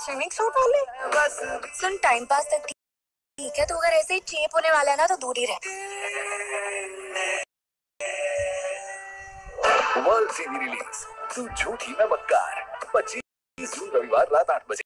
Swimming suit वाले। सुन, time pass तक ठीक है, तो अगर ऐसे ही चेप होने वाला है ना तो दूर ही रह। वर्ल्ड सीधी रिलीज तू झूठी मैं मक्कार 25 जून रविवार रात 8 बजे।